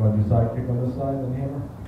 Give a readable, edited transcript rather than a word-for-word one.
want to do sidekick on this side, then hammer?